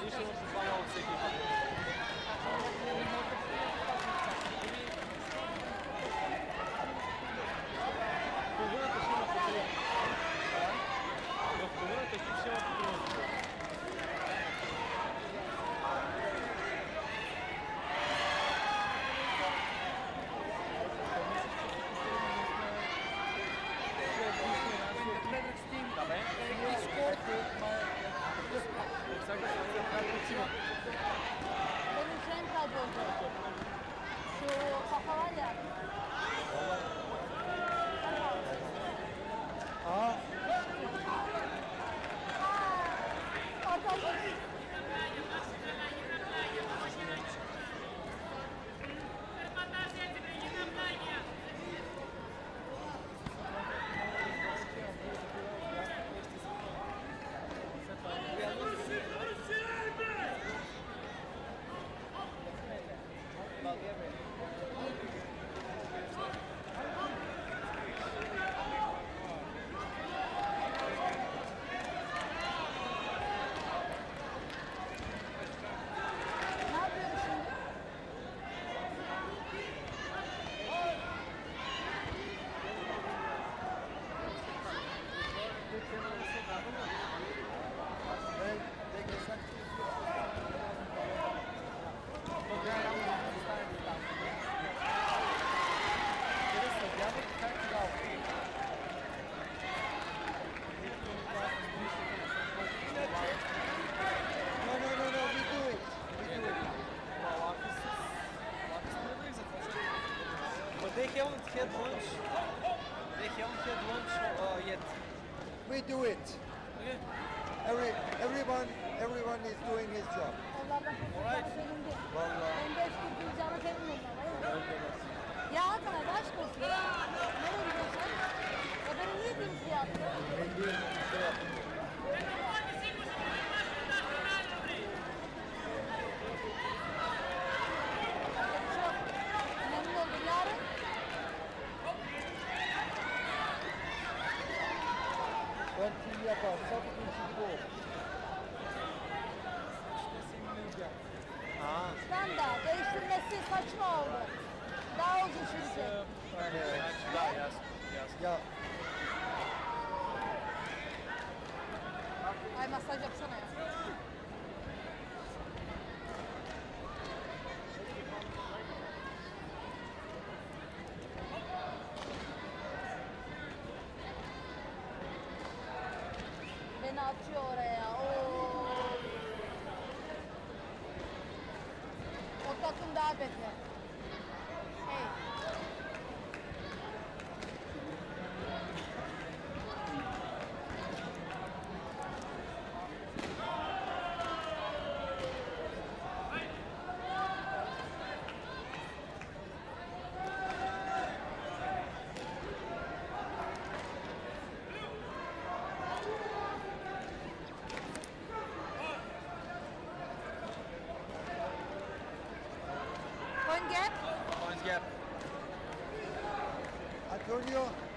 Jeszcze muszę z Wami odsykiwać. To się wzięło po prostu. Benim şeyim kayboldu. Şu kafa var ya. Aa. Orada. But they haven't had lunch. They haven't had lunch yet. We do it. Okay. Everyone is doing his job. Onlardan kurtulacağını sevindi. Vallahi. Ben de hiç kurtulacağını sevindim onlara. Ya Hakan abi aşk olsun. Nereye gidiyorsun? Ya beni niye dümdüz yaptın? Ben değil, şey yaptım. Çok memnun oldum. Yarın Ben kim yaparsa bugün şimdi bu. ben de değiştirmesi saçma oldu. Daha uzun sürecek. Evet. Да, ясно, ясно. Ya Ay masaj yapsana ya. Beni atıyor oraya. Oo. O takım daha beter. Hey. Point gap. Points gap. Antonio